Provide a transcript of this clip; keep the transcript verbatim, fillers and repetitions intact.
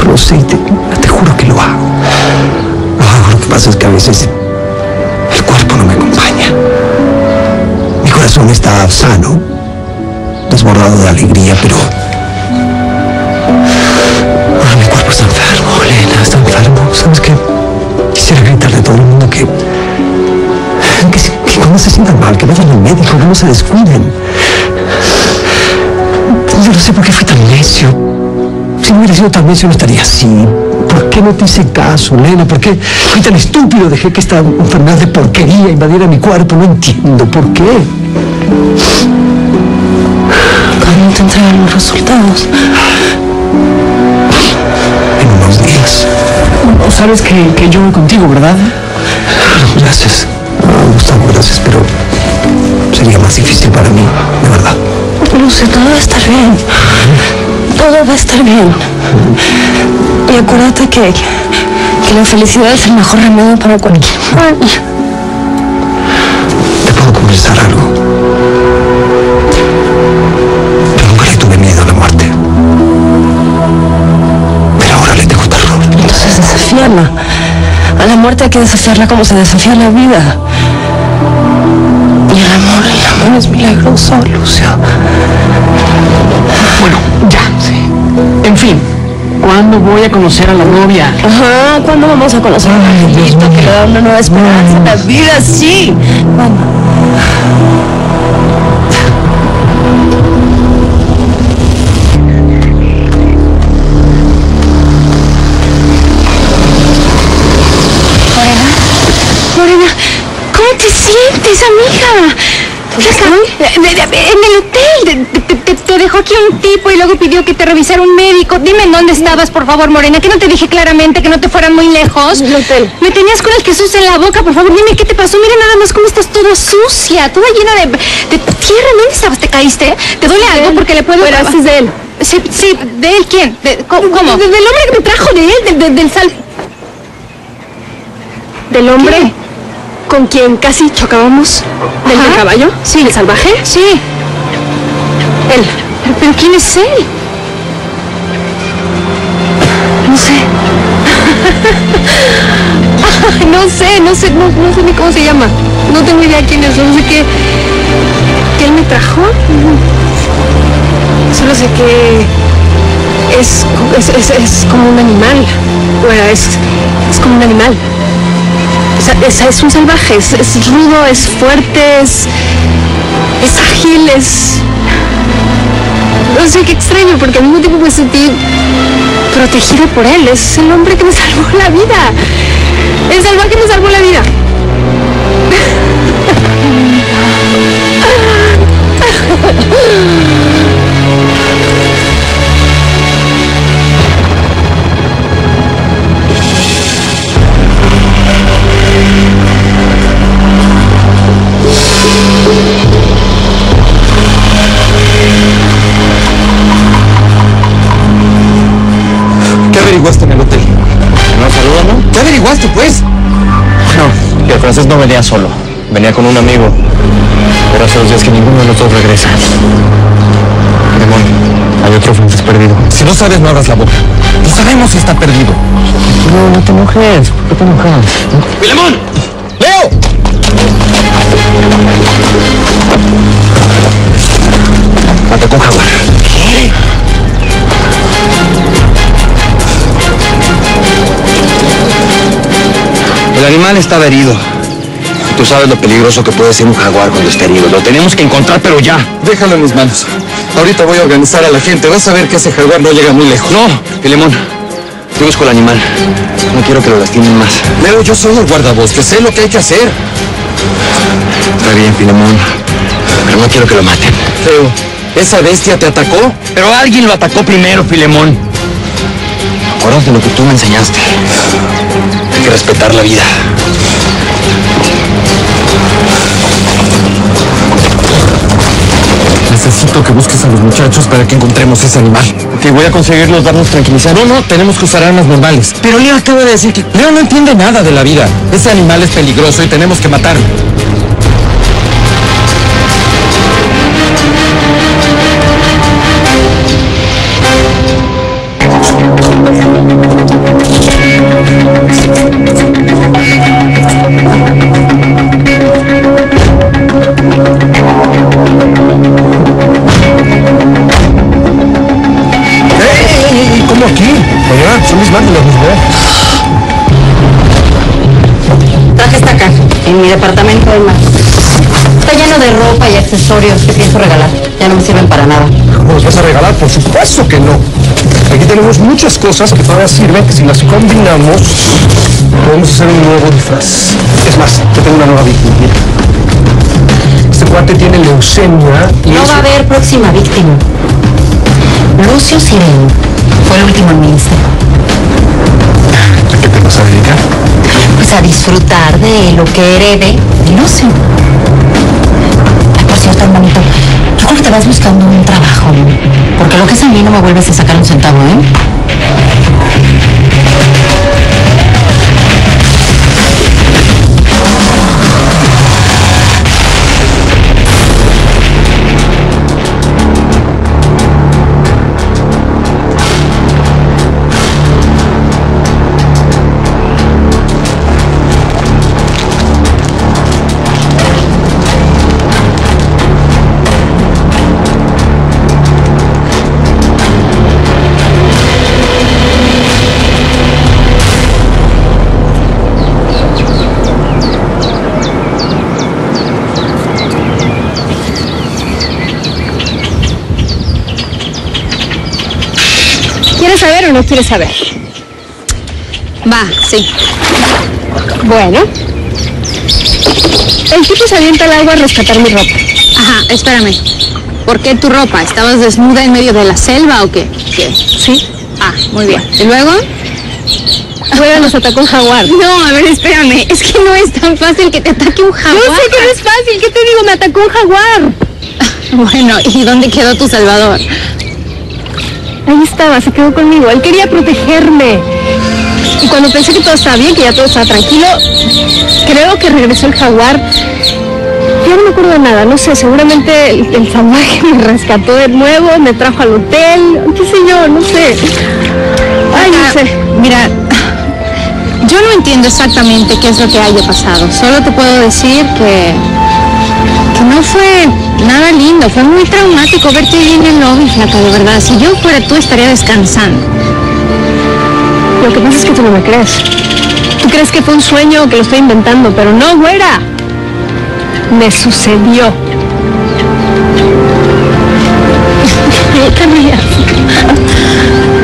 lo sé, te, te juro que lo hago. Lo hago, lo que pasa es que a veces el cuerpo no me acompaña. Mi corazón está sano, desbordado de alegría, pero... Ah, mi cuerpo está enfermo, Elena, está enfermo. ¿Sabes qué? Quisiera gritarle a todo el mundo que... Que, que cuando se sientan mal, que vayan al médico, que no se descuiden. Yo no sé por qué fui tan necio. Si no hubiera sido tan necio no estaría así. ¿Por qué no te hice caso, Elena? ¿Por qué fui tan estúpido? Dejé que esta enfermedad de porquería invadiera mi cuerpo. No entiendo por qué. ¿Cuándo te entregan los resultados? En unos días. No, sabes que, que yo voy contigo, ¿verdad? Gracias. Oh, Gustavo, gracias, pero sería más difícil para mí, de verdad. No sé, todo va a estar bien. Todo va a estar bien. Y acuérdate que, que la felicidad es el mejor remedio para cualquier mal. ¿Te puedo confesar algo? Yo nunca le tuve miedo a la muerte. Pero ahora le tengo terror. Entonces desafíala. A la muerte hay que desafiarla como se desafía la vida. Y el amor, el amor es milagroso, Lucio. Bueno, ya, sí. En fin, ¿cuándo voy a conocer a la novia? Ajá, ¿cuándo vamos a conocer a un angelito que le da una nueva esperanza a la vida? Sí. ¿Cuándo? Morena, ¿cómo te sientes, amiga? En el hotel. Te, te, te dejó aquí un tipo y luego pidió que te revisara un médico. Dime en dónde estabas, por favor, Morena. Que no te dije claramente que no te fueran muy lejos. En el hotel. Me tenías con el Jesús en la boca, por favor. Dime qué te pasó. Mira nada más cómo estás toda sucia, toda llena de, de tierra. ¿Dónde estabas? ¿Te caíste? ¿Te duele algo? Él. Porque le puedo... Pero haces de él. Sí, sí, ¿de él quién? ¿De, ¿Cómo? cómo? De, del hombre que me trajo, de él, de, de, del sal... Del hombre... ¿Qué? ¿Con quien casi chocábamos? ¿Del, del caballo? Sí. ¿El salvaje? Sí. Él. ¿Pero, pero quién es él? No sé. Ay, no sé, no sé, no, no sé ni cómo se llama. No tengo idea quién es, no sé qué. ¿Que él me trajo? Solo sé que es, es, es, es como un animal. Bueno, es, es como un animal. O sea, es, es un salvaje, es, es rudo, es fuerte, es, es ágil, es... No sé, qué extraño, porque al mismo tiempo me sentí protegida por él. Es el hombre que me salvó la vida. El salvaje que me salvó la vida. ¿Qué averiguaste en el hotel? ¿No saludan, no? ¿Qué averiguaste, pues? No, que el francés no venía solo. Venía con un amigo. Pero hace dos días que ninguno de los dos regresa. Demón, hay otro francés perdido. Si no sabes, no abras la boca. No sabemos si está perdido. No, no te enojes. ¿Por qué te enojas? ¡Filemón! ¡Leo! Atacó un jaguar. ¿Qué? El animal estaba herido. Tú sabes lo peligroso que puede ser un jaguar cuando está herido. Lo tenemos que encontrar, pero ya. Déjalo en mis manos. Ahorita voy a organizar a la gente. Vas a ver que ese jaguar no llega muy lejos. No, Filemón. Yo busco el animal. No quiero que lo lastimen más. Leo, yo soy el guardabosques. Sé lo que hay que hacer. Está bien, Filemón. Pero no quiero que lo maten. Leo, ¿esa bestia te atacó? Pero alguien lo atacó primero, Filemón. Acuérdate de lo que tú me enseñaste. Hay que respetar la vida. Necesito que busques a los muchachos para que encontremos ese animal. Ok, voy a conseguirlos, darnos tranquilizar. No, no, tenemos que usar armas normales. Pero Leo acaba de decir que... Leo no entiende nada de la vida. Ese animal es peligroso y tenemos que matarlo. ¡Ey! ¿Cómo aquí? Oiga, son mis manos, las mismo. Traje esta caja en mi departamento de mar. Está lleno de ropa y accesorios que pienso regalar. Ya no me sirven para nada. ¿Cómo los vas a regalar? Por supuesto que no. Aquí tenemos muchas cosas que todavía sirven, que si las combinamos, podemos hacer un nuevo disfraz. Es más, yo tengo una nueva víctima. Mira. Este cuate tiene leucemia y No eso... va a haber próxima víctima. Lucio Sireno fue el último en mi lista. ¿A qué te vas a dedicar? Pues a disfrutar de lo que herede de Lucio. Ay, por cierto, hermanito, yo creo que te vas buscando un trabajo, ¿no? Porque lo que es a mí no me vuelves a sacar un centavo, ¿eh? ¿Quieres saber o no quieres saber? Va, sí. Bueno. El tipo se avienta al agua a rescatar mi ropa. Ajá, espérame. ¿Por qué tu ropa? ¿Estabas desnuda en medio de la selva o qué? ¿Qué? Sí. Ah, muy bien. ¿Y luego? Fuera nos atacó un jaguar. No, a ver, espérame. Es que no es tan fácil que te ataque un jaguar. Yo sé que no es fácil. ¿Qué te digo? Me atacó un jaguar. Bueno, ¿y dónde quedó tu salvador? Ahí estaba, se quedó conmigo. Él quería protegerme. Y cuando pensé que todo estaba bien, que ya todo estaba tranquilo, creo que regresó el jaguar. Ya no me acuerdo de nada, no sé, seguramente el, el salvaje me rescató de nuevo, me trajo al hotel, qué sé yo, no sé. Ay, no sé. Mira, yo no entiendo exactamente qué es lo que haya pasado. Solo te puedo decir que, que no fue nada lindo. Fue muy traumático verte ahí en el lobby, flaca, de verdad. Si yo fuera tú, estaría descansando. Lo que pasa es que tú no me crees. Tú crees que fue un sueño, que lo estoy inventando, pero no, güera. Me sucedió. ¿Qué te rías?